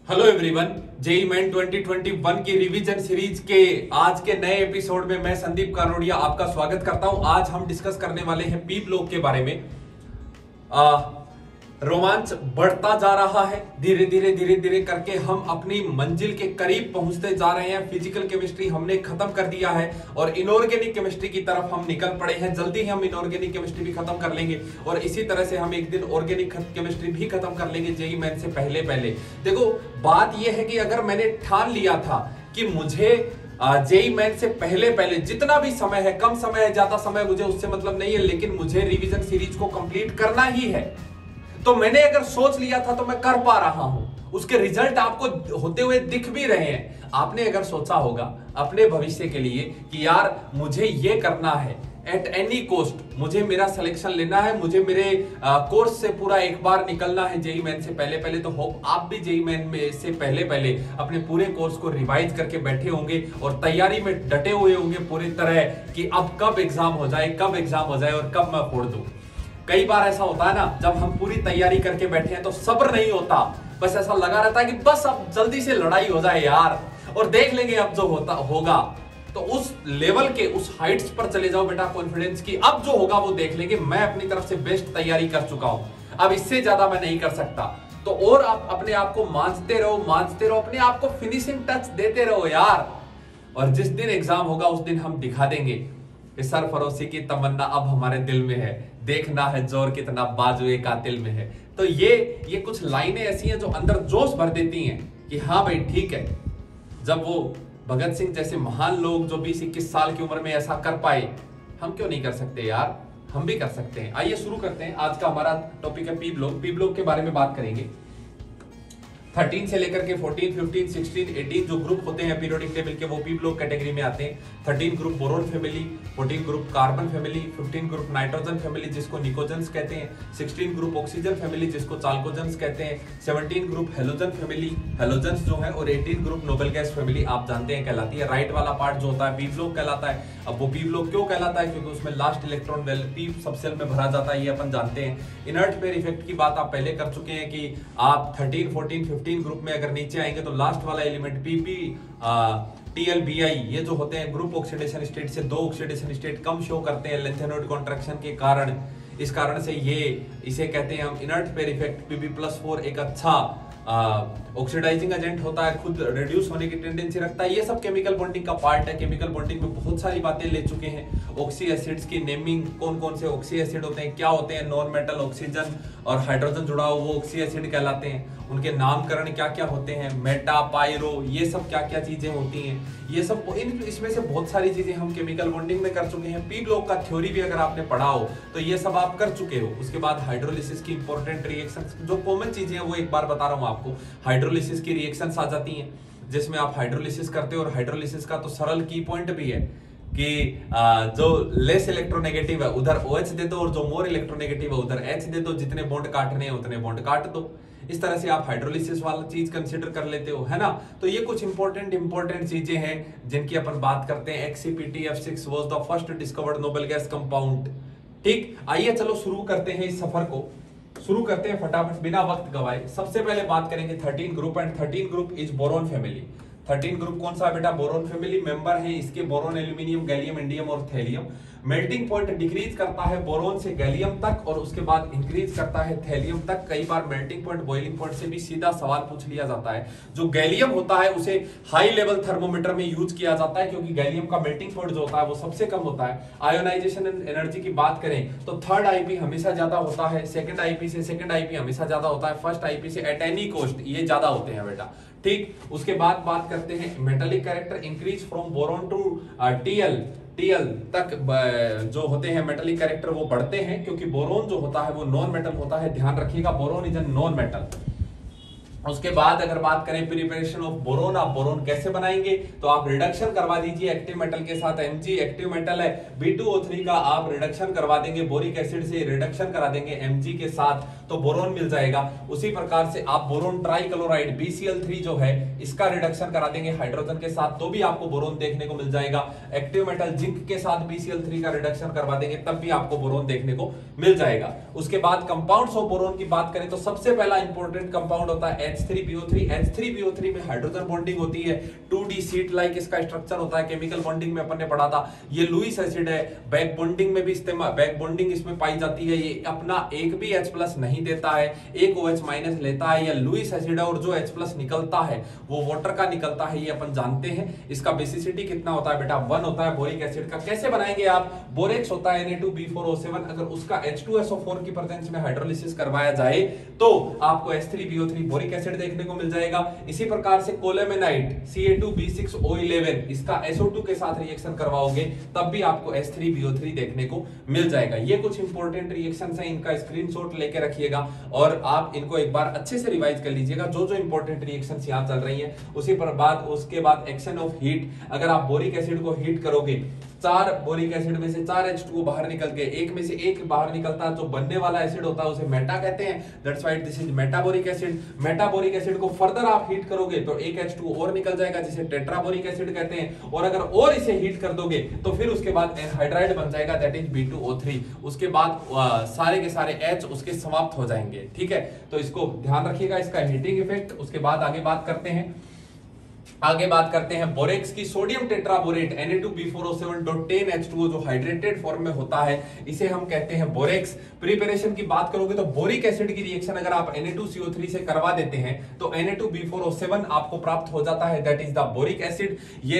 Hello everyone, JEE main 2021 की revision series के आज के नए एपिसोड में मैं संदीप कानोडिया आपका स्वागत करता हूं। आज हम डिस्कस करने वाले हैं पी ब्लॉक के बारे में। रोमांच बढ़ता जा रहा है, धीरे धीरे करके हम अपनी मंजिल के करीब पहुंचते जा रहे हैं। फिजिकल केमिस्ट्री हमने खत्म कर दिया है और इनऑर्गेनिक केमिस्ट्री की तरफ हम निकल पड़े हैं। जल्दी ही हम इनऑर्गेनिक केमिस्ट्री भी खत्म कर लेंगे और इसी तरह से हम एक दिन ऑर्गेनिक केमिस्ट्री भी खत्म कर लेंगे जेई मेन से पहले। देखो, बात यह है कि अगर मैंने ठान लिया था कि मुझे जेई मेन से पहले जितना भी समय है, कम समय है ज्यादा समय, मुझे उससे मतलब नहीं है, लेकिन मुझे रिवीजन सीरीज को कंप्लीट करना ही है, तो मैंने अगर सोच लिया था तो मैं कर पा रहा हूं। उसके रिजल्ट आपको होते हुए दिख भी रहे हैं। आपने अगर सोचा होगा अपने भविष्य के लिए कि यार मुझे ये करना है, एट एनी कॉस्ट मुझे मेरा सिलेक्शन लेना है, मुझे मेरे कोर्स से पूरा एक बार निकलना है जेई मेन से पहले, तो होप आप भी जेई मेन में से पहले अपने पूरे कोर्स को रिवाइज करके बैठे होंगे और तैयारी में डटे हुए होंगे पूरी तरह कि अब कब एग्जाम हो जाए और कब मैं फोड़ दूं। कई बार ऐसा होता है ना, जब हम पूरी तैयारी करके बैठे हैं तो सब्र नहीं होता, बस ऐसा लगा रहता है कि बस अब जल्दी से लड़ाई हो जाए यार और देख लेंगे अब जो होगा। तो उस लेवल के, उस हाइट्स पर चले जाओ बेटा, कॉन्फिडेंस की, अब जो होगा वो देख लेंगे। मैं अपनी तरफ से बेस्ट तैयारी कर चुका हूं, अब इससे ज्यादा मैं नहीं कर सकता। तो और आप अपने आप को मांझते रहो, अपने आप को फिनिशिंग टच देते रहो यार। और जिस दिन एग्जाम होगा उस दिन हम दिखा देंगे। सरफरोशी की तमन्ना अब हमारे दिल में है, देखना है जोर कितना बाजुए कातिल में है। तो ये कुछ लाइनें ऐसी हैं जो अंदर जोश भर देती हैं कि हाँ भाई ठीक है। जब वो भगत सिंह जैसे महान लोग जो 20-21 साल की उम्र में ऐसा कर पाए, हम क्यों नहीं कर सकते यार? हम भी कर सकते हैं। आइए शुरू करते हैं। आज का हमारा टॉपिक है पी ब्लॉक के बारे में बात करेंगे। 13 से लेकर के 14, 15, 16, 18 जो ग्रुप होते हैं पीरियोडिक टेबल के, वो पी ब्लॉक कैटेगरी में आते हैं। 13 group boron family, 14 group carbon family, 15 group nitrogen family जिसको निकोजेंस कहते हैं, 16 ग्रुप ऑक्सीजन फैमिली जिसको चाल्कोजेंस कहते हैं, 17 ग्रुप हेलोजन फैमिली, हेलोजेंस जो है, और 18 ग्रुप नोबेल गैस फैमिली आप जानते हैं कहलाती है। राइट वाला पार्ट जो होता है पी ब्लॉक कहलाता है। अब वो पी ब्लॉक क्यों कहलाता है? क्योंकि उसमें लास्ट इलेक्ट्रॉन पी सबसेल में भरा जाता है, ये अपन जानते हैं। इनर्ट पेयर इफेक्ट की बात आप पहले कर चुके हैं कि आप 13, 14, 15 ग्रुप में अगर नीचे आएंगे तो लास्ट वाला एलिमेंट पीपी, टीएलबीआई, ये जो होते हैं ग्रुप ऑक्सीडेशन स्टेट से 2 ऑक्सीडेशन स्टेट कम शो करते हैं लेंथेनोइड कॉन्ट्रैक्शन के कारण। इस कारण से इसे कहते हैं हम इनर्ट पेयर इफेक्ट। Pp+4 एक अच्छा ऑक्सीडाइजिंग एजेंट होता है, खुद रिड्यूस होने की टेंडेंसी रखता है। ये सब केमिकल बॉन्डिंग का पार्ट है। केमिकल बॉन्डिंग में बहुत सारी बातें ले चुके हैं। ऑक्सी एसिड्स की नेमिंग, कौन कौन से ऑक्सी एसिड होते हैं, क्या होते हैं, नॉन मेटल ऑक्सीजन और हाइड्रोजन जुड़ा हुआ वो ऑक्सी एसिड कहलाते हैं। उनके नामकरण क्या क्या होते हैं, मेटा, पायरो, ये सब क्या क्या चीजें होती हैं, ये सब इसमें से बहुत सारी चीजें हम केमिकल बॉन्डिंग में कर चुके हैं। पी ब्लॉक का थ्योरी भी अगर आपने पढ़ा हो तो ये सब आप कर चुके हो। उसके बाद हाइड्रोलिसिस की इंपॉर्टेंट रिएक्शंस, जो कॉमन चीजें हैं वो एक बार बता रहा हूं आपको। हाइड्रोलिसिस की रिएक्शंस आ जाती हैं जिसमें आप हाइड्रोलिसिस करते हो, और हाइड्रोलिसिस का तो सरल की पॉइंट भी है कि जो लेस इलेक्ट्रोनेगेटिव है उधर OH दे दो और जो मोर इलेक्ट्रोनेगेटिव है उधर H दे दो। जितने बॉन्ड काटने हैं उतने बॉन्ड काट दो। इस तरह से आप हाइड्रोलिसिस वाला चीज कंसीडर कर लेते हो, है ना। तो ये कुछ इंपॉर्टेंट चीजें हैं जिनकी अपन बात करते हैं। XCPTF6 was the first discovered noble gas compound. ठीक, आइए चलो शुरू करते हैं इस सफर को, शुरू करते हैं फटाफट बिना वक्त गवाए। सबसे पहले बात करेंगे 13 group, and 13 group is boron family. 13 group कौन सा है बेटा? Boron family. मेंबर है इसके बोरोन, एल्यूमिनियम, गैलियम, इंडियम और थैलियम। मेल्टिंग पॉइंट डिक्रीज करता है बोरोन से गैलियम तक और उसके बाद इंक्रीज करता है थैलियम तक। कई बार मेल्टिंग पॉइंट, बॉइलिंग पॉइंट से भी सीधा सवाल पूछ लिया जाता है। जो गैलियम होता है उसे हाई लेवल थर्मोमीटर में यूज किया जाता है क्योंकि गैलियम का मेल्टिंग पॉइंट जो होता है वो सबसे कम होता है। आयोनाइजेशन एनर्जी की बात करें तो थर्ड आईपी हमेशा ज्यादा होता है, सेकंड आईपी हमेशा ज्यादा होता है, फर्स्ट आईपी से एट एनी कॉस्ट ये ज्यादा होते हैं बेटा। ठीक, उसके बाद बात करते हैं metallic character increase from boron to TL तक जो होते हैं मेटालिक कैरेक्टर वो बढ़ते हैं क्योंकि बोरोन जो होता है वो नॉन मेटल होता है। ध्यान रखिएगा, boron is a non metal. उसके बाद अगर बात करें प्रिपरेशन ऑफ बोरोन, आप बोरोन कैसे बनाएंगे? तो आप रिडक्शन करवा दीजिए एक्टिव मेटल के साथ। Mg एक्टिव मेटल है, B2O3 का आप रिडक्शन करवा देंगे बोरिक एसिड से, रिडक्शन करा देंगे Mg के साथ तो बोरोन मिल जाएगा। उसी प्रकार से आप बोरोन ट्राइक्लोराइड BCl3 जो है इसका रिडक्शन करा देंगे हाइड्रोजन के साथ तो भी आपको बोरोन देखने को मिल जाएगा। एक्टिव मेटल जिंक के साथ BCl3 का रिडक्शन करवा देंगे तब भी आपको बोरोन देखने को मिल जाएगा। उसके बाद कंपाउंड्स ऑफ बोरोन की बात करें तो सबसे पहला इंपॉर्टेंट कंपाउंड होता है H3BO3। H3BO3 में हाइड्रोजन बॉन्डिंग होती है, 2D सीट लाइक इसका स्ट्रक्चर होता है। केमिकल बॉन्डिंग में अपन ने पढ़ा था। ये लुईस एसिड है, बैक बॉन्डिंग में भी इस्तेमाल, बैक बॉन्डिंग इसमें पाई जाती है। ये अपना एक भी H+ नहीं देता है, एक OH- लेता है। या लुईस एसिड है और जो H+ निकलता है वो वाटर का निकलता है, ये अपन जानते हैं। इसका बेसिसिटी कितना होता है बेटा, 1 होता है बोरिक एसिड का। कैसे बनाएंगे आप, बोरेक्स होता है Na2B4O7, अगर उसका H2SO4 की प्रेजेंस में हाइड्रोलिसिस करवाया जाए तो आपको H3BO3 बोरिक एसिड देखने को मिल जाएगा। इसी प्रकार से कोलेमेनाइट Ca2B6O11, इसका SO2 के साथ रिएक्शन करवाओगे तब भी आपको H3BO3 देखने को मिल जाएगा। ये कुछ इंपॉर्टेंट रिएक्शंस हैं, इनका स्क्रीनशॉट लेके रखिएगा और आप इनको एक बार अच्छे से रिवाइज कर लीजिएगा। जो जो इंपॉर्टेंट रिएक्शंस यहां चल रही हैं उसके बाद एक्शन ऑफ हीट, अगर आप बोरिक एसिड को हीट करोगे, 4 बोरिक एसिड में से 4 H2O बाहर निकल के एक में से एक बाहर निकलता है, जो बनने वाला एसिड होता है उसे मेटा कहते हैं। That's why this is metaboric acid. Metaboric acid को फर्दर आप हीट करोगे तो एक H2O और निकल जाएगा जिसे टेट्राबोरिक एसिड कहते हैं। और अगर और इसे हीट कर दोगे तो फिर उसके बाद एनहाइड्राइड बन जाएगा, दैट इज B2O3। उसके बाद सारे के सारे H उसके समाप्त हो जाएंगे। ठीक है, तो इसको ध्यान रखिएगा, इसका हीटिंग इफेक्ट। उसके बाद आगे बात करते हैं बोरेक्स की। सोडियम टेट्राबोरेट Na2B4O7.10H2O जो हाइड्रेटेड फॉर्म में होता है, इसे हम कहते हैं बोरेक्स। प्रिपरेशन की बात करोगे तो बोरिक एसिड की रिएक्शन अगर आप Na2CO3 से करवा देते हैं तो Na2B4O7 आपको प्राप्त हो जाता है, that is the boric acid.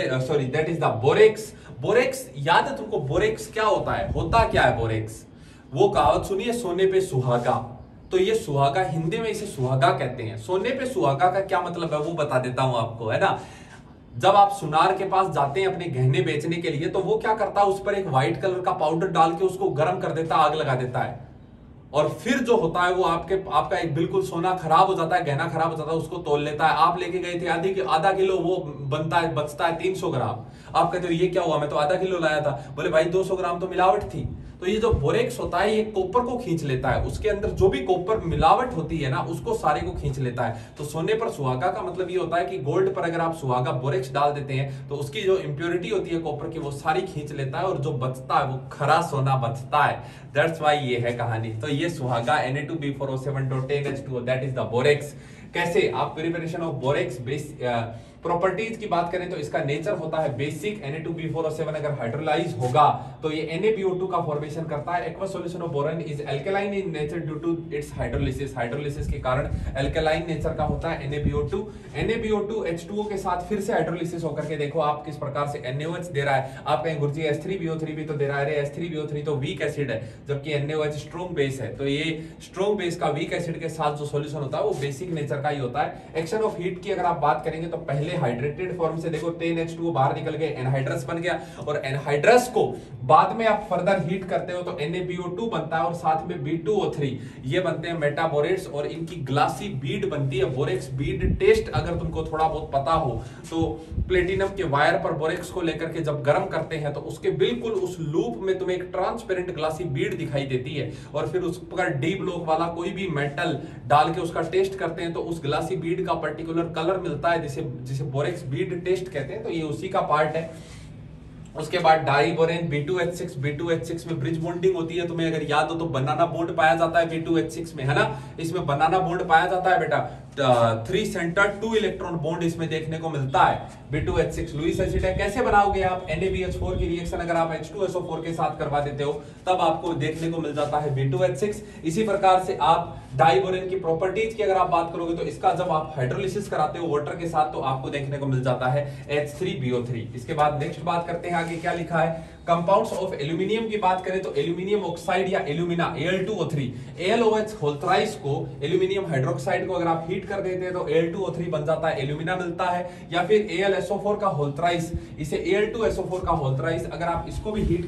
That is the borax. Borax याद है तुमको, बोरेक्स क्या होता है, होता क्या है बोरेक्स? वो कहावत सुनिए, सोने पे सुहागा। तो ये सुहागा, हिंदी में इसे सुहागा कहते हैं। सोने पे सुहागा का क्या मतलब है वो बता देता हूं आपको, है ना। जब आप सुनार के पास जाते हैं अपने गहने बेचने के लिए तो वो क्या करता है, उस पर एक व्हाइट कलर का पाउडर डाल के उसको गर्म कर देता है, आग लगा देता है, और फिर जो होता है वो आपका एक बिल्कुल सोना खराब हो जाता है, गहना खराब हो जाता है, उसको तोल लेता है। आप लेके गए थे आधा किलो, वो बचता है 300 ग्राम। आप कहते हो ये क्या हुआ, मैं तो आधा किलो लाया था। बोले भाई 200 ग्राम तो मिलावट थी। तो ये जो बोरेक्स होता है ये कॉपर को खींच लेता है, उसके अंदर जो भी कॉपर मिलावट होती है ना उसको सारे को खींच लेता है। तो सोने पर सुहागा का मतलब ये होता है कि गोल्ड पर अगर आप सुहागा बोरेक्स डाल देते हैं तो उसकी जो इंप्योरिटी होती है कॉपर की वो सारी खींच लेता है और जो बचता है वो खरा सोना बचता है। दैट्स व्हाई ये है कहानी। तो ये सुहागा Na2B4O7.10H2O that is the borax. कैसे आप preparation of borax base properties की बात करें तो इसका नेचर होता है बेसिक। Na2B4O7 अगर हाइड्रोलाइज होगा तो ये NaBO2 का फॉर्मेशन करता है। Aqueous solution of boron is alkaline in nature due to it's hydrolysis. Hydrolysis के कारण अल्कलाइन नेचर का होता है NaBO2। NaBO2 H2O के साथ फिर से हाइड्रोलिसिस होकर के देखो आप किस प्रकार से NaOH दे रहा है। आप कहें गुरुजी H3BO3 भी तो दे रहा है। H3BO3 तो वीक एसिड है जबकि NaOH स्ट्रॉन्ग बेस है। तो ये स्ट्रॉन्ग बेस का वीक एसिड के साथ जो सॉल्यूशन होता है वो बेसिक नेचर का ही होता है। एक्शन ऑफ हीट की अगर आप बात करेंगे तो पहले हाइड्रेटेड फॉर्म से देखो 10H2O बाहर निकल गए, एनहाइड्रस बन गया, और एनहाइड्रस को बाद में आप फर्दर हीट करते हो तो NaBO2 बनता है और साथ में B2O3, ये बनते हैं मेटाबोरेट्स और इनकी ग्लासी बीड बनती है। बोरेक्स बीड टेस्ट अगर तुमको थोड़ा बहुत पता हो तो प्लेटिनम के वायर पर बोरेक्स को लेकर के जब गर्म करते हैं तो उसके बिल्कुल उस लूप में तुम्हें एक ट्रांसपेरेंट ग्लासी बीड दिखाई देती है, और फिर उस पर डी ब्लॉक वाला कोई भी मेटल डाल के उसका टेस्ट करते हैं तो उस ग्लासी बीड का पर्टिकुलर कलर मिलता है जिसे बोरेक्स बीड टेस्ट कहते हैं। तो ये उसी का पार्ट है। उसके बाद डाइबोरेन B2H6 में ब्रिज बॉन्डिंग होती है। तुम्हें अगर याद हो तो बनाना बॉन्ड पाया जाता है B2H6 में, है ना। इसमें बनाना बॉन्ड पाया जाता है बेटा। 3 सेंटर 2 इलेक्ट्रॉन बॉन्ड इसमें देखने को मिलता है। B2H6 लुईस एसिड है। कैसे बनाओगे आप, NaBH4 की रिएक्शन अगर आप H2SO4 के साथ करवा देते हो तब आपको देखने को मिल जाता है B2H6। इसी प्रकार से आप डाइबोरेन की प्रॉपर्टीज की अगर आप बात करोगे तो इसका जब आप हाइड्रोलिसिस कराते हो वाटर के साथ तो आपको देखने को मिल जाता है H3BO3। इसके बाद नेक्स्ट बात करते हैं आगे क्या लिखा है। कंपाउंड्स ऑफ एल्यूमिनियम की बात करें तो एल्यूमिनियम ऑक्साइड या alumina Al2O3, AlOH whole thrice को एल्यूमिनियम हाइड्रोक्साइड को अगर आप हीट कर देते हैं तो Al2O3 बन जाता है, एल्यूमिना मिलता है। या फिर AlSO4 का होल थ्राइस, इसे Al2SO4 का होल थ्राइस अगर आप इसको भी हीट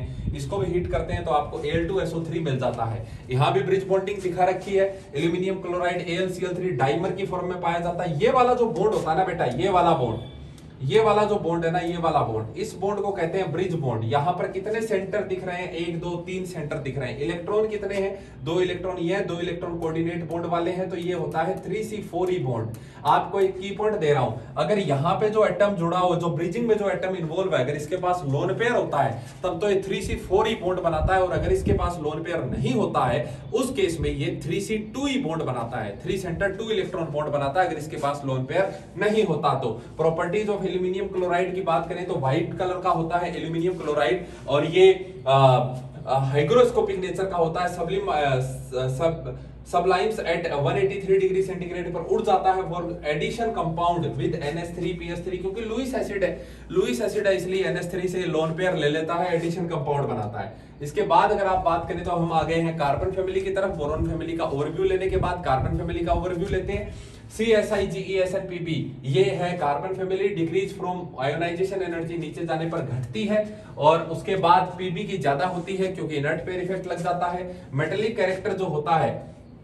करते हैं तो आपको Al2SO3 मिल जाता है। यहां भी ब्रिज बॉन्डिंग दिखा रखी है। एल्यूमिनियम क्लोराइड AlCl3 डाइमर की फॉर्म में पाया जाता है। ये वाला जो बॉन्ड होता है ना बेटा, ये वाला बॉन्ड ये वाला जो बॉन्ड है ना, ये वाला बॉन्ड, इस बॉन्ड को कहते हैं ब्रिज बॉन्ड। यहां पर कितने सेंटर दिख रहे हैं? 1 2 3 सेंटर दिख रहे हैं। इलेक्ट्रॉन कितने हैं? 2 इलेक्ट्रॉन। ये 2 इलेक्ट्रॉन कोऑर्डिनेट बॉन्ड वाले हैं, तो ये होता है 3C4E बॉन्ड। आपको एक की पॉइंट दे रहा हूं, अगर यहां पे जो एटम जुड़ा हो, जो ब्रिजिंग में जो एटम इन्वॉल्व है, अगर इसके पास लोन पेयर होता है तब तो ये 3C4E बॉन्ड बनाता है, और अगर इसके पास लोन पेयर नहीं होता है उस केस में ये 3C2E बॉन्ड बनाता है, 3 सेंटर 2 इलेक्ट्रॉन बॉन्ड बनाता है, अगर इसके पास लोन पेयर नहीं होता तो। प्रॉपर्टीज ऑफ एल्यूमिनियम क्लोराइड की बात करें तो व्हाइट कलर का होता है एल्यूमिनियम क्लोराइड, और ये हाइग्रोस्कोपिक नेचर का होता है। सबलाइम्स एट 183 डिग्री सेंटीग्रेड पर उड़ जाता है for addition compound with NH3PH3, क्योंकि लुईस एसिड है इसलिए NH3 से लोन पेयर ले लेता है, एडिशन कंपाउंड बनाता है। इसके बाद अगर आप बात करें तो हम आ गए हैं कार्बन फैमिली की तरफ। बोरॉन फैमिली का ओवरव्यू लेने के बाद कार्बन फैमिली का ओवरव्यू लेते हैं। CSIGESNPB ये है carbon family, decrease from ionisation energy, नीचे जाने पर घटती है, और उसके बाद PB की ज्यादा होती है क्योंकि इनर्ट पेयर इफेक्ट लग जाता है। मेटेलिक कैरेक्टर जो होता है,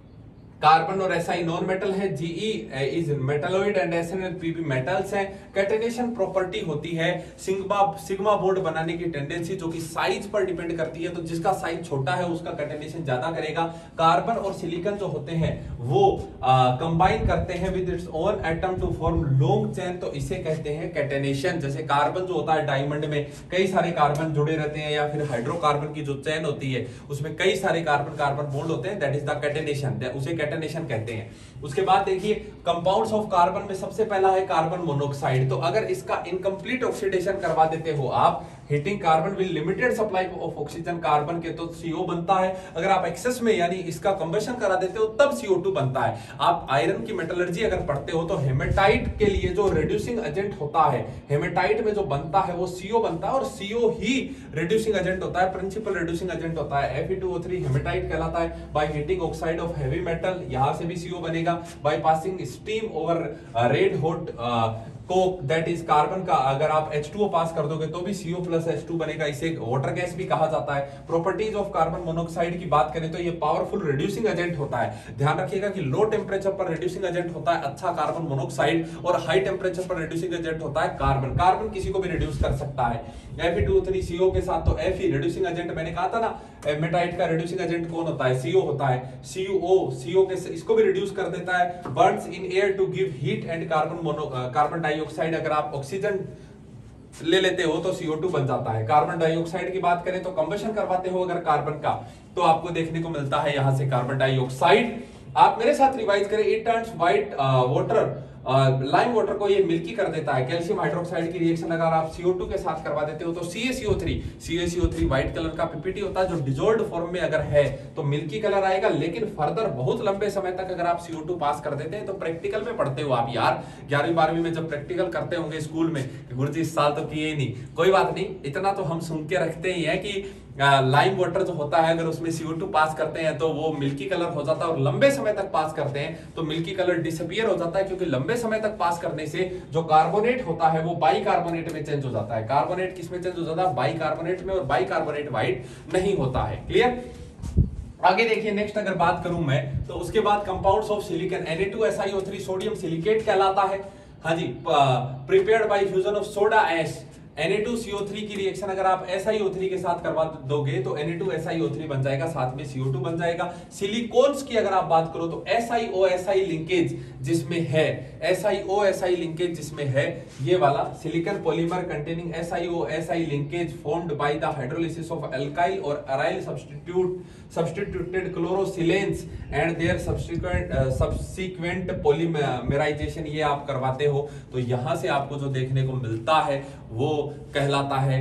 कार्बन और SI नॉन मेटल है, GE is metalloid and SN और PB मेटल्स हैं। कैटेनेशन प्रॉपर्टी होती है सिग्मा बॉन्ड बनाने की टेंडेंसी, जो कि साइज पर डिपेंड करती है, तो जिसका साइज छोटा है उसका कैटेनेशन ज्यादा करेगा। कार्बन और सिलिकॉन जो होते हैं वो कंबाइन करते हैं with its own atom to form long chain, तो इसे कहते हैं कैटेनेशन। जैसे कार्बन जो होता है, डायमंड में कई सारे कार्बन जुड़े रहते हैं, या फिर हाइड्रोकार्बन की जो चेन होती है उसमें कई सारे कार्बन कार्बन बॉन्ड होते हैं, दैट इज द कैटेनेशन, उसे कैटेनेशन कहते हैं। उसके बाद देखिए कंपाउंड्स ऑफ कार्बन में सबसे पहला है कार्बन मोनोऑक्साइड। तो अगर इसका इनकम्प्लीट ऑक्सीडेशन करवा देते हो आप, heating carbon will limited supply of oxygen carbon के, तो CO बनता है। अगर आप एक्सेस में यानी इसका कंबशन करा देते हो तब CO2 बनता है। आप आयरन की मेटलर्जी अगर पढ़ते हो तो हेमेटाइट के लिए जो रिड्यूसिंग एजेंट होता है, हेमेटाइट में जो बनता है वो CO बनता है, और CO ही रिड्यूसिंग एजेंट होता है, प्रिंसिपल रिड्यूसिंग एजेंट होता है। Fe2O3 हेमेटाइट कहलाता है। By heating oxide of heavy metal, यहां से भी CO बनेगा। By passing steam over red hot coke, that is carbon का, अगर आप H2O पास कर दोगे तो भी CO प्लस H2 बनेगा, इसे वाटर गैस भी कहा जाता है। प्रॉपर्टीज ऑफ कार्बन मोनोऑक्साइड की बात करें तो ये पावरफुल रिड्यूसिंग एजेंट होता है। ध्यान रखिएगा कि लो टेम्परेचर पर रिड्यूसिंग एजेंट होता है अच्छा कार्बन मोनोऑक्साइड, और हाई टेम्परेचर पर रिड्यूसिंग एजेंट होता है कार्बन। कार्बन किसी को भी रिड्यूस कर सकता है Fe2O3 CO के साथ, तो Fe रिड्यूसिंग एजेंट, मैंने कहा था ना हेमेटाइट का रिड्यूसिंग एजेंट कौन होता है? CO होता है। CO के इसको भी रिड्यूस कर देता है। Burns in air to give heat and carbon dioxide, अगर आप ऑक्सीजन ले लेते हो तो CO2 बन जाता है। कार्बन डाइऑक्साइड की बात करें तो कंबशन करवाते हो अगर कार्बन का, तो आपको देखने को मिलता है यहां से कार्बन डाइऑक्साइड। आप मेरे साथ रिवाइज करें, it turns white water, lime water को ये मिल्की कर देता है। कैल्शियम हाइड्रोक्साइड की रिएक्शन अगर आप CO2 के साथ करवा देते हो तो CaCO3 व्हाइट कलर का PPT होता है, जो डिजोल्व्ड फॉर्म में अगर है तो मिल्की कलर आएगा। लेकिन फर्दर बहुत लंबे समय तक अगर आप CO2 पास कर देते हैं तो प्रैक्टिकल में पढ़ते हो आप यार, 11वीं 12वीं में जब प्रैक्टिकल करते होंगे स्कूल में, गुरुजी इस साल तो किए ही नहीं, कोई बात नहीं, इतना तो हम सुन के रखते ही है कि लाइम वाटर जो होता है अगर उसमें CO2 पास करते हैं तो वो मिल्की कलर हो जाता है, और लंबे समय तक पास करते हैं तो मिल्की कलर डिसअपियर हो जाता है, क्योंकि लंबे समय तक पास करने से जो कार्बोनेट होता है वो बाइकार्बोनेट में चेंज हो जाता है। कार्बोनेट किसमें चेंज हो जाता है? बाइकार्बोनेट में, और बाइकार्बोनेट व्हाइट नहीं होता है। क्लियर? आगे देखिए, नेक्स्ट अगर बात करूं मैं तो उसके बाद compounds of silicon, Na2SiO3 sodium silicate कहलाता है। हाँ जी, prepared by fusion of soda ash. Na2CO3 की रिएक्शन अगर आप SiO3 के साथ करवा दोगे तो Na2SiO3 बन जाएगा, साथ में CO2 बन जाएगा। सिलिकॉन्स की अगर आप बात करो तो SiO-Si लिंकेज जिसमें है, SiO-Si लिंकेज जिसमें है, ये वाला silicone polymer containing SiO-Si linkage formed by the hydrolysis of alkyl और aryl substituted chlorosilanes and their subsequent polymerisation, ये आप करवाते हो तो यहां से आपको जो देखने को मिलता है वो कहलाता है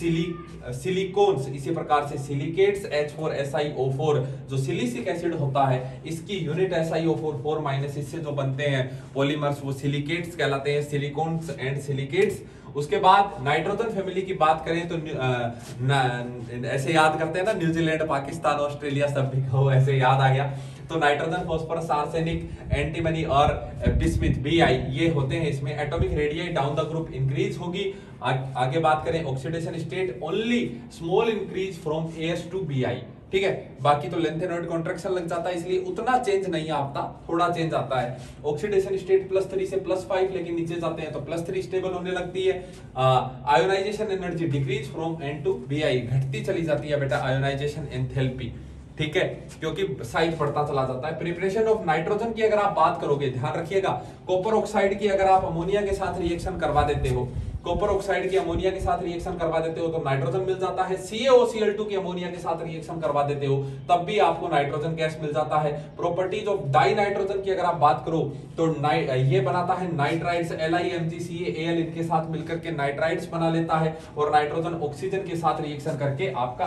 सिलिकॉन्स। इसी प्रकार से सिलिकेट्स H4SiO4, जो सिलिसिक एसिड होता है इसकी यूनिट SiO4 माइनस, इससे जो बनते हैं पॉलीमर्स वो सिलिकेट्स कहलाते हैं, सिलिकॉन्स एंड सिलिकेट्स। उसके बाद नाइट्रोजन फैमिली की बात करें तो ऐसे याद करते हैं ना, न्यूजीलैंड, पाकिस्तान, ऑस्ट्रेलिया सब भी कहो, ऐसे याद आ गया। तो नाइट्रोजन, फॉस्फोरस, आर्सेनिक, एंटीमनी और बिस्मिथ Bi ये होते हैं इसमें। Atomic radius down the group increase होगी। आगे बात करें oxidation state, only small increase from AS to Bi। ठीक है। बाकी तो लेंथेनॉइड कॉन्ट्रैक्शन लग जाता है, इसलिए उतना चेंज नहीं आता, थोड़ा चेंज आता है। ऑक्सीडेशन स्टेट +3 से +5, लेकिन नीचे जाते हैं तो +3 स्टेबल होने लगती है। Ionisation energy decrease from N to Bi, घटती चली जाती है बेटा आयोनाइजेशन एंथैल्पी, ठीक है, क्योंकि साइज बढ़ता चला जाता है। प्रिपरेशन ऑफ नाइट्रोजन की अगर आप बात करोगे, ध्यान रखिएगा, कॉपर ऑक्साइड की अगर आप अमोनिया के साथ रिएक्शन करवा देते हो, कॉपर ऑक्साइड की अमोनिया के साथ रिएक्शन करवा देते हो तो नाइट्रोजन मिल जाता है। CaOCl2 की अमोनिया के साथ रिएक्शन करवा देते हो तब भी आपको नाइट्रोजन गैस मिल जाता है। प्रॉपर्टीज ऑफ डाई नाइट्रोजन की अगर आप बात करो तो ये बनाता है नाइट्राइड्स, LiMgCaAl इनके साथ मिलकर के नाइट्राइड्स बना लेता है, और नाइट्रोजन ऑक्सीजन के साथ रिएक्शन करके आपका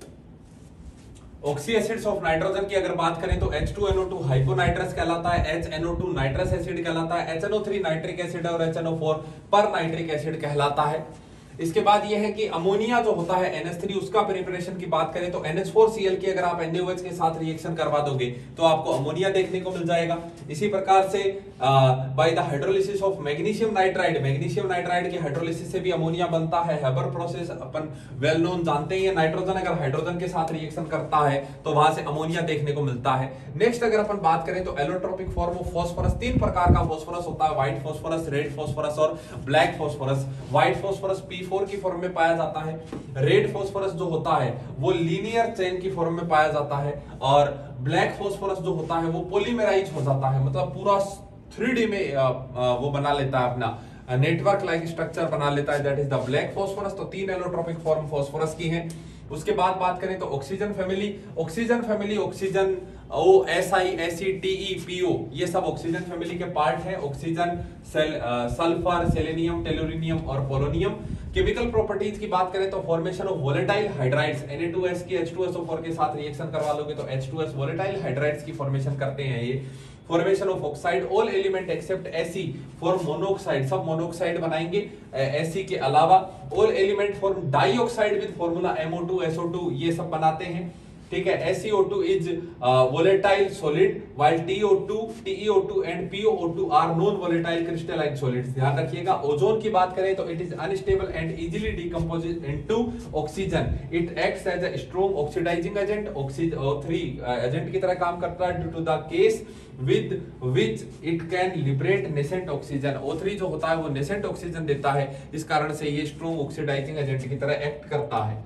ऑक्सी एसिड्स ऑफ नाइट्रोजन की अगर बात करें तो H2NO2 हाइपोनाइट्रस कहलाता है, HNO2 नाइट्रस एसिड कहलाता है, HNO3 नाइट्रिक एसिड और HNO4 पर नाइट्रिक एसिड कहलाता है। इसके बाद यह है कि अमोनिया जो होता है NH3, उसका प्रिपरेशन की बात करें तो NH4Cl की अगर आप NaOH के साथ रिएक्शन करवा दोगे तो आपको अमोनिया देखने को मिल जाएगा। इसी प्रकार से by the hydrolysis of magnesium nitride, magnesium nitride के हाइड्रोलिसिस से भी अमोनिया बनता है। हेबर प्रोसेस अपन वेल नोन जानते हैं। नाइट्रोजन अगर हाइड्रोजन के साथ रिएक्शन करता है तो वहां से अमोनिया देखने को मिलता है। नेक्स्ट अगर अपन बात करें तो एलोट्रोपिक फॉर्म ऑफ फास्फोरस, 3 प्रकार का फास्फोरस होता है, व्हाइट फास्फोरस, रेड फास्फोरस और black phosphorus. White phosphorus P4 की फॉर्म में पाया जाता है। रेड फास्फोरस जो होता है वो लीनियर चेन की फॉर्म में पाया जाता है, और ब्लैक फास्फोरस जो होता है वो पॉलीमराइज हो जाता है, मतलब पूरा 3D में वो बना लेता है, अपना नेटवर्क लाइक स्ट्रक्चर बना लेता है, that is the black phosphorus. तो 3 एलोट्रोपिक फॉर्म फास्फोरस की हैं। उसके बाद बात करें तो oxygen family, oxygen OSI ACTE PO, ये सब ऑक्सीजन फैमिली के पार्ट हैं। ऑक्सीजन, सल्फर, सेलेनियम, टेलुरिनियम और पोलोनियम। केमिकल प्रॉपर्टीज की बात करें तो formation of volatile hydrides, Na2S की H2SO4 के साथ रिएक्शन करवा लोगे तो H2S वोलेटाइल हाइड्राइड्स की फॉर्मेशन करते हैं ये। Formation of oxide, all element except Fe form monoxide, सब मोनोऑक्साइड बनाएंगे Fe के अलावा। All element form dioxide with formula MO2 SO2, ये सब बनाते हैं, ठीक है। SeO2 इज volatile solid while TO2, TeO2 and POO2 are non volatile crystalline solids. ध्यान रखिएगा। ओजोन की बात करें तो it is unstable and easily decomposed into oxygen. It acts as a strong oxidising agent, O3 agent की तरह काम करता है, due to the case with which it can liberate nascent oxygen. O3 जो होता है वो नेसेंट ऑक्सीजन देता है, इस कारण से ये स्ट्रॉन्ग ऑक्सीडाइजिंग एजेंट की तरह एक्ट करता है।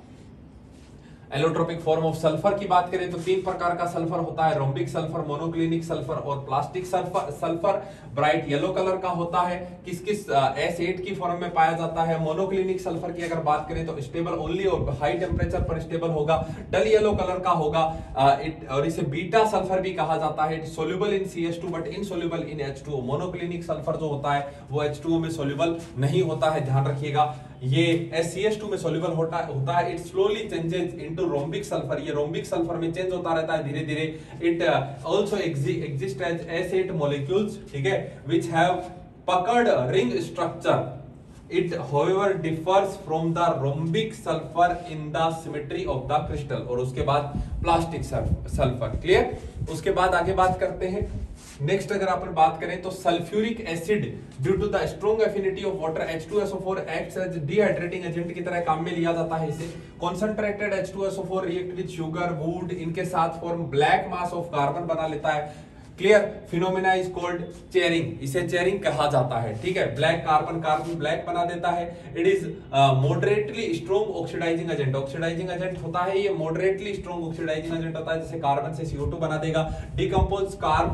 एलोट्रोपिक फॉर्म ऑफ सल्फर की बात करें तो 3 प्रकार का सल्फर होता है, रोम्बिक सल्फर, मोनोक्लिनिक सल्फर और plastic sulphur. Sulphur bright yellow colour का होता है, किस किस S8 की फॉर्म में पाया जाता है। मोनोक्लिनिक सल्फर की अगर बात करें तो स्टेबल ओनली और हाई टेम्परेचर पर स्टेबल होगा, डल येलो कलर का होगा, और इसे बीटा सल्फर भी कहा जाता है। It soluble in CH2 but insoluble in H2O। Monoclinic sulphur जो होता है वो H2O में सोल्यूबल नहीं होता है, ध्यान रखिएगा। ये CH2 में सोल्यूबल होता है। It slowly changes into rhombic sulphur, ये रोम्बिक सल्फर में चेंज होता रहता है धीरे धीरे। It also exist as S8 molecules, ठीक है, which have puckered ring structure. It however differs from the rhombic sulfur in the symmetry of the crystal। और उसके बाद प्लास्टिक सल्फर, क्लियर। उसके बाद आगे बात करते हैं। नेक्स्ट अगर अपन बात करें तो sulphuric acid, due to the strong affinity of water H2SO4 acts as dehydrating agent की तरह काम में लिया जाता है इसे। Concentrated H2SO4 react with sugar, wood, इनके साथ form black mass of carbon बना लेता है, clear. Phenomena is called charring, इसे चेयरिंग कहा जाता है, ठीक है। ब्लैक कार्बन ब्लैक बना देता है। It is moderately strong oxidising agent, oxidising agent होता है ये, मॉडरेटली स्ट्रॉन्ग ऑक्सीडाइजिंग एजेंट होता है, जैसे कार्बन से CO2 बना देगा। डिकम्पोज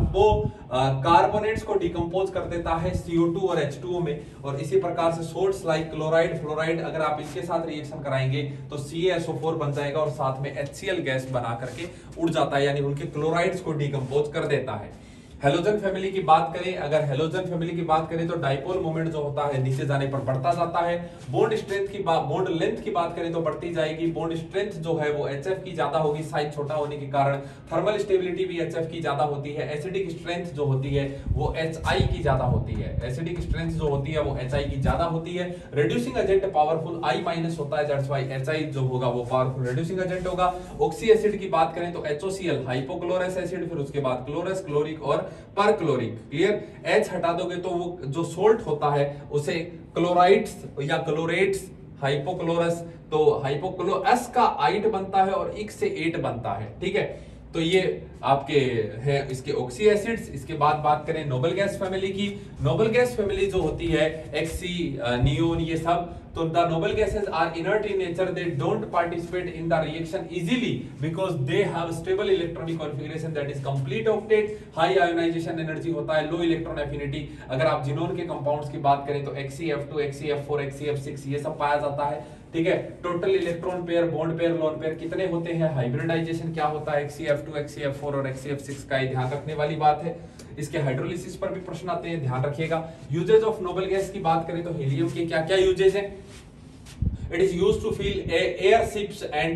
कार्बोनेट्स को डिकम्पोज कर देता है CO2 और H2O में। और इसी प्रकार से सोल्ट्स लाइक क्लोराइड, फ्लोराइड, अगर आप इनके साथ रिएक्शन कराएंगे तो CaSO4 बन जाएगा और साथ में HCl गैस बना करके उड़ जाता है, यानी उनके क्लोराइड्स को डिकम्पोज कर देता है। हेलोजन फैमिली की बात करें, अगर हेलोजन फैमिली की बात करें तो डाइपोल मोमेंट जो होता है नीचे जाने पर बढ़ता जाता है। बॉन्ड स्ट्रेंथ की बॉन्ड लेंथ की बात करें तो बढ़ती जाएगी। बॉन्ड स्ट्रेंथ जो है वो HF की ज्यादा होगी, साइज छोटा होने के कारण। थर्मल स्टेबिलिटी भी HF की ज्यादा होती है। एसिडिक स्ट्रेंथ जो होती है वो HI की ज्यादा होती है, एसिडिक स्ट्रेंथ जो होती है वो HI की ज्यादा होती है। रिड्यूसिंग एजेंट पावरफुल I- होता है, दैट्स व्हाई HI जो होगा वो पावरफुल रिड्यूसिंग एजेंट होगा। ऑक्सी एसिड की बात करें तो HOCl हाइपोक्लोरस एसिड, फिर उसके बाद क्लोरस, क्लोरिक और पर क्लोरिक, क्लियर। H हटा दोगे तो वो जो सोल्ट होता है उसे क्लोराइड्स या क्लोरेट्स हाइपोक्लोरस, तो हाइपोक्लोरस का आइट बनता है और इक से एट बनता है, ठीक है। तो ये आपके है इसके ऑक्सी एसिड्स। इसके बाद बात करें नोबल गैस फैमिली की, नोबल गैस फैमिली जो होती है एक्सी, नियोन, ये सब, तो the noble gases are inert in nature, they don't participate in the reaction easily because they have stable electronic configuration that is complete octet, high ionisation energy होता है, low electron affinity. अगर आप xenon के compounds की बात करें तो XeF2, XeF4, XeF6 ये सब पाया जाता है, ठीक है। Total electron pair, bond pair, lone pair कितने होते हैं, हाइब्रिडाइजेशन क्या होता है XeF2, XeF4 और XeF6 का, ध्यान रखने वाली बात है। इसके हाइड्रोलिसिस पर भी प्रश्न आते हैं, ध्यान रखिएगा। यूजेज ऑफ नोबल गैस की बात करें तो हीलियम के क्या क्या यूजेज हैं। It is used to fill air ships and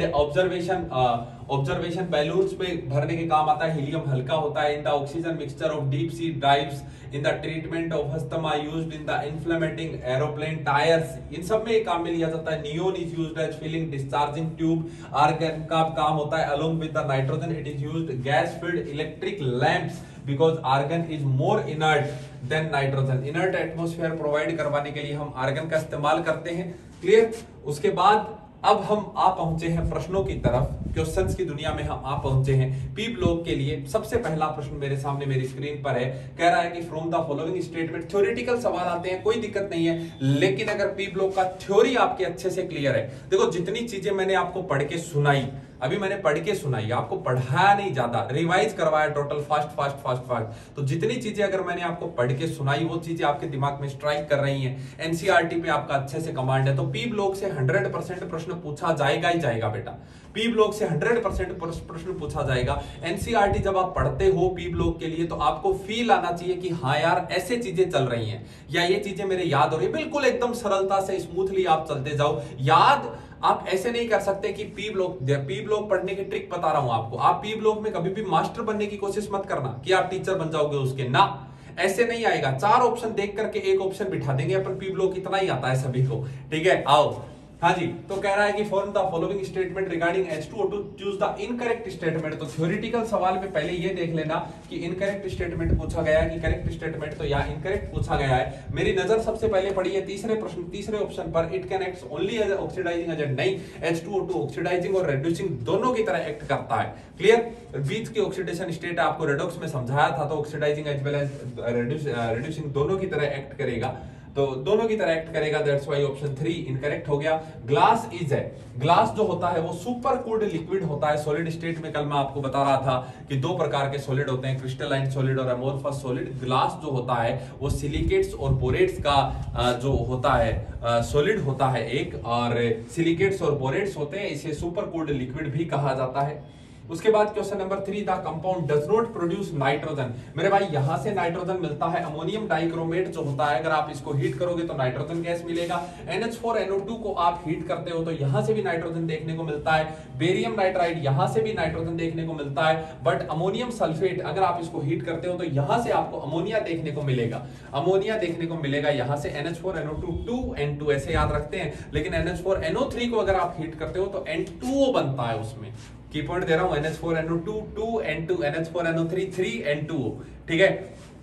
observation balloons में भरने के काम आता है। हीलियम हल्का होता है in the oxygen mixture of deep sea dives, in the treatment of asthma, used in the inflating aeroplane tyres, इन सब में काम में लिया जाता है। Neon is used as filling discharging tube, argon का काम होता है along with the nitrogen. It is used gas filled electric lamps because argon is more inert than nitrogen. Inert atmosphere provide करवाने के लिए हम आर्गन का इस्तेमाल करते हैं, क्लियर। उसके बाद अब हम आ पहुंचे हैं प्रश्नों की तरफ, क्वेश्चंस की दुनिया में हम आ पहुंचे हैं। पी ब्लॉक के लिए सबसे पहला प्रश्न मेरे सामने मेरी स्क्रीन पर है, कह रहा है कि from the following statement, theoretical सवाल आते हैं, कोई दिक्कत नहीं है, लेकिन अगर पी ब्लॉक का थ्योरी आपके अच्छे से क्लियर है, देखो जितनी चीजें मैंने आपको पढ़ के सुनाई, अभी मैंने पढ़ के सुनाई, आपको पढ़ाया नहीं, ज्यादा रिवाइज करवाया, टोटल फास्ट। तो जितनी चीजें अगर मैंने आपको पढ़ के सुनाई वो चीजें आपके दिमाग में स्ट्राइक कर रही हैं, एनसीईआरटी पे आपका अच्छे से कमांड है, तो पी ब्लॉक से 100% प्रश्न पूछा जाएगा ही जाएगा बेटा। पी ब्लॉक से 100% प्रश्न पूछा जाएगा। एनसीईआरटी जब आप पढ़ते हो पी ब्लॉक के लिए तो आपको फील आना चाहिए कि हाँ यार ऐसे चीजें चल रही हैं या ये चीजें मेरे याद हो रही है, बिल्कुल एकदम सरलता से स्मूथली आप चलते जाओ। याद आप ऐसे नहीं कर सकते कि पी ब्लॉक पढ़ने की ट्रिक बता रहा हूं आपको। आप पी ब्लॉक में कभी भी मास्टर बनने की कोशिश मत करना कि आप टीचर बन जाओगे उसके, ना, ऐसे नहीं आएगा। 4 ऑप्शन देख करके एक ऑप्शन बिठा देंगे अपन, पी ब्लॉक इतना ही आता है सभी को, ठीक है। आओ, हाँ जी, तो कह रहा है कि form the following statement regarding H2O2, choose the incorrect statement. तो थ्योरेटिकल सवाल में पहले ये देख लेना कि इनकरेक्ट स्टेटमेंट पूछा गया है कि करेक्ट स्टेटमेंट, तो या इनकरेक्ट पूछा गया है। मेरी नजर सबसे पहले पड़ी है तीसरे ऑप्शन पर, it can act only as oxidising agent. नहीं, H2O2 ऑक्सीडाइजिंग और रिड्यूसिंग दोनों की तरह एक्ट करता है, क्लियर। बीच की ऑक्सीडेशन स्टेट आपको रेडॉक्स में समझाया था, तो oxidising as well as reducing दोनों की तरह एक्ट करेगा, तो दोनों की तरह एक्ट करेगा, दैट्स व्हाई ऑप्शन 3 इनकरेक्ट हो गया। ग्लास इज है, ग्लास जो होता है वो सुपर कूल्ड लिक्विड होता है सॉलिड स्टेट में। कल मैं आपको बता रहा था कि 2 प्रकार के सॉलिड होते हैं, क्रिस्टलाइन सॉलिड और अमोर्फस सॉलिड। ग्लास जो होता है वो सिलिकेट्स और बोरेट्स का जो होता है सॉलिड होता है एक, और सिलिकेट्स और बोरेट्स होते हैं, इसे सुपर कूल्ड लिक्विड भी कहा जाता है। उसके बाद question number 3, the compound does not produce nitrogen. मेरे भाई यहां से नाइट्रोजन मिलता है, अमोनियम डाइक्रोमेट जो होता है, अगर आप इसको हीट करोगे तो नाइट्रोजन गैस मिलेगा। NH4NO2 को आप हीट करते हो तो यहां से भी नाइट्रोजन देखने को मिलता है। बेरियम नाइट्राइड यहां से भी नाइट्रोजन देखने को मिलता है, बट अमोनियम सल्फेट अगर आप इसको हीट करते हो तो यहां से आपको अमोनिया देखने को मिलेगा, अमोनिया देखने को मिलेगा यहां से। NH4NO2 2N2 ऐसे याद रखते हैं, लेकिन NH4NO3 को अगर आप हीट करते हो तो N2O बनता है उसमें, की पॉइंट दे रहा हूं, NH4NO2 2N2, NH4NO3 3N2O, ठीक है,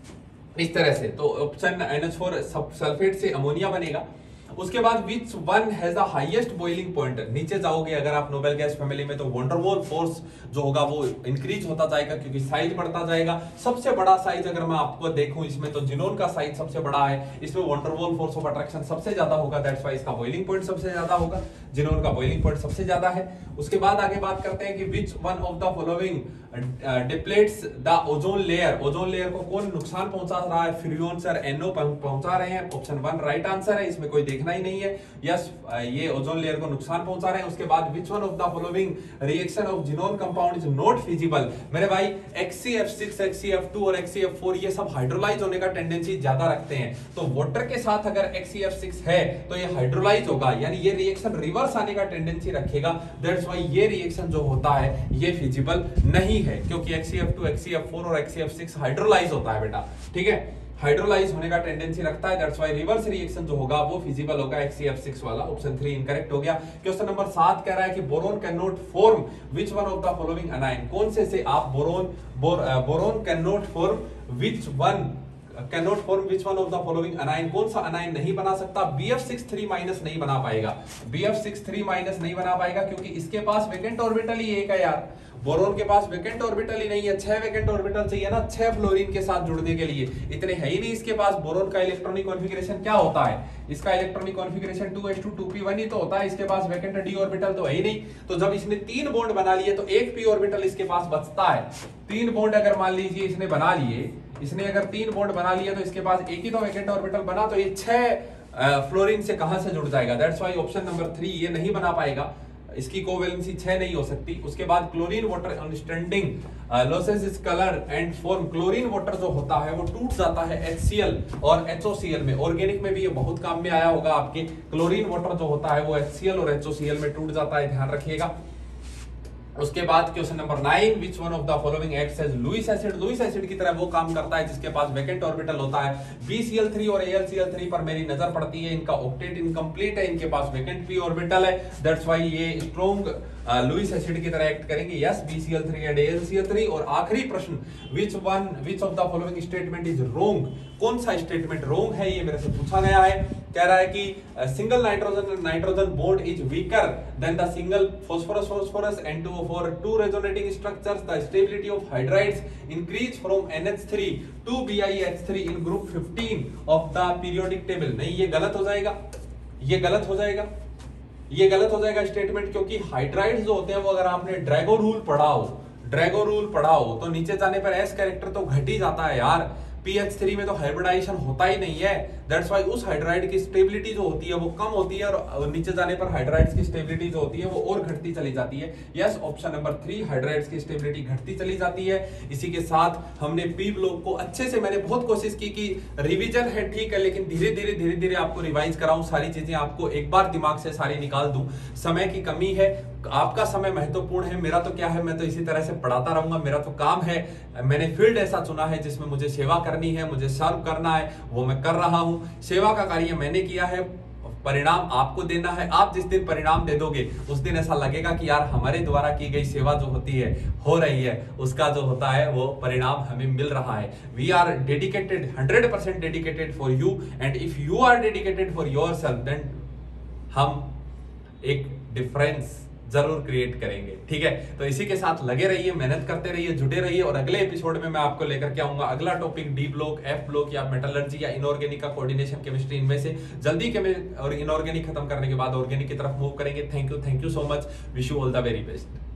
इस तरह से। तो ऑप्शन NH4 सल्फेट से अमोनिया बनेगा। उसके बाद which one has the highest boiling point, नीचे जाओगे अगर आप नोबेल गैस फैमिली में तो वंडरवॉल फोर्स जो होगा वो इंक्रीज होता जाएगा क्योंकि साइज बढ़ता जाएगा। सबसे बड़ा साइज अगर मैं आपको देखूं इसमें तो जिनोन का साइज सबसे बड़ा है, इसमें वंडरवॉल फोर्स ऑफ अट्रैक्शन सबसे ज्यादा होगा, दैट्स व्हाई इसका बॉइलिंग पॉइंट सबसे ज्यादा होगा, जिनोन का बॉइलिंग पॉइंट सबसे ज्यादा है। उसके बाद आगे बात करते हैं कि which one of the following depletes the ozone layer, ozone layer को कौन नुकसान पहुंचा रहा है, फ्रियोन सर NO पहुंचा रहे हैं, ऑप्शन 1 राइट आंसर है, इसमें कोई देखना ही नहीं है, यस ये ओजोन लेयर को नुकसान पहुंचा रहे हैं। उसके बाद which one of the following reaction of xenon compound is not feasible. मेरे भाई XeF6 XeF2 और XeF4 ये सब हाइड्रोलाइज होने का टेंडेंसी ज्यादा रखते हैं, तो वाटर के साथ अगर XeF6 है तो ये हाइड्रोलाइज होगा, यानी ये रिएक्शन रिवर्स आने का टेंडेंसी रखेगा, दैट्स व्हाई ये रिएक्शन जो होता है ये फिजिबल नहीं है, क्योंकि XeF2 XeF4 और XeF6 हाइड्रोलाइज होता है बेटा, ठीक है, हाइड्रोलाइज होने का टेंडेंसी रखता है, दैट्स व्हाई रिवर्स रिएक्शन जो होगा वो फिजिबल होगा, XeF6 वाला, ऑप्शन 3 इनकरेक्ट हो गया। क्वेश्चन नंबर 7 कह रहा है कि boron can not form which one of the following anion, कौन से आप boron can not form which one can not form which one of the following anion, कौन सा अनाइन नहीं बना सकता? BF63 माइनस नहीं बना पाएगा, BF63 माइनस नहीं बना पाएगा क्योंकि इसके पास वेकेंट ऑर्बिटल ही एक है यार। बोरोन के पास वेकेंट ऑर्बिटल ही नहीं है, 6 वेकेंट ऑर्बिटल चाहिए ना 6 फ्लोरीन के साथ जुड़ने के लिए, इतने है ही नहीं इसके पास। बोरोन का इलेक्ट्रॉनिक कॉन्फ़िगरेशन क्या होता है? इसका इलेक्ट्रॉनिक कॉन्फ़िगरेशन 2s2 2p1 ही तो होता है, इसके पास वेकेंट d ऑर्बिटल तो है ही नहीं। तो जब इसने 3 बॉन्ड बना लिए तो एक p ऑर्बिटल इसके पास बचता है। 3 बॉन्ड अगर मान लीजिए इसने बना लिए, इसने अगर 3 बॉन्ड बना लिए तो इसके पास एक ही तो वेकेंट ऑर्बिटल बना, तो ये 6 फ्लोरीन से कहां से जुड़ जाएगा? दैट्स व्हाई ऑप्शन नंबर 3 ये नहीं बना पाएगा, इसकी कोवैलेंसी 6 नहीं हो सकती। उसके बाद chlorine water understanding losses is colour and form, chlorine water जो होता है वो टूट जाता है HCl और HOCl में। ऑर्गेनिक में भी ये बहुत काम में आया होगा आपके, क्लोरीन वाटर जो होता है वो HCl और HOCl में टूट जाता है, ध्यान रखिएगा। उसके बाद question number 9, which one of the following acts as Lewis acid, Lewis acid की तरह वो काम करता है जिसके पास वेकेंट ऑर्बिटल होता है। BCl3 और AlCl3 पर मेरी नजर पड़ती है, इनका ऑक्टेट इनकम्प्लीट है, इनके पास वेकेंट p ऑर्बिटल है, दैट्स व्हाई ये स्ट्रॉन्ग लुईस एसिड की तरह एक्ट करेंगे। Yes, BCl3 and AlCl3। और आखिरी प्रश्न, which of the following statement is wrong, कौन सा स्टेटमेंट रोंग है, ये मेरे से पूछा गया है। कह रहा है कि single nitrogen bond is weaker than the single phosphorus N2O4, two resonating structures, the stability of hydrides increase from NH3 to BiH3 in group 15 of the periodic table। नहीं, ये गलत हो जाएगा, ये गलत हो जाएगा, ये गलत हो जाएगा स्टेटमेंट, क्योंकि हाइड्राइड्स जो होते हैं वो अगर आपने ड्रैगो रूल पढ़ा हो तो नीचे जाने पर एस कैरेक्टर तो घट ही जाता है यार। pH3 में तो हाइब्रिडाइजेशन होता ही नहीं है, दैट्स व्हाई उस हाइड्राइड की स्टेबिलिटी जो होती है वो कम होती है और नीचे जाने पर हाइड्राइड्स की स्टेबिलिटी जो होती है वो और घटती चली जाती है। यस, ऑप्शन नंबर 3, हाइड्राइड्स की स्टेबिलिटी घटती चली जाती है। इसी के साथ हमने पी ब्लॉक को अच्छे से, मैंने बहुत कोशिश की कि रिवीजन है ठीक है, लेकिन धीरे धीरे आपको रिवाइज कराऊं, सारी चीजें आपको एक बार दिमाग से सारी निकाल दूं। समय की कमी है, आपका समय महत्वपूर्ण है, मेरा तो क्या है, मैं तो इसी तरह से पढ़ाता रहूंगा, मेरा तो काम है। मैंने फील्ड ऐसा चुना है जिसमें मुझे सेवा करनी है, मुझे सर्व करना है, वो मैं कर रहा हूं। सेवा का कार्य मैंने किया है, परिणाम आपको देना है। आप जिस दिन परिणाम दे दोगे उस दिन ऐसा लगेगा कि यार हमारे द्वारा की गई सेवा जो होती है, हो रही है, उसका जो होता है वो परिणाम हमें मिल रहा है। We are dedicated, 100% dedicated for you, and if you are dedicated for yourself then हम एक डिफरेंस जरूर क्रिएट करेंगे, ठीक है। तो इसी के साथ लगे रहिए, मेहनत करते रहिए, जुड़े रहिए, और अगले एपिसोड में मैं आपको लेकर के आऊंगा अगला topic, D block, F block या मेटलर्जी या इनऑर्गेनिक का कोऑर्डिनेशन केमिस्ट्री। इनमें से जल्दी और इनऑर्गेनिक खत्म करने के बाद ऑर्गेनिक की तरफ मूव करेंगे। Thank you so much, wish you all the very best.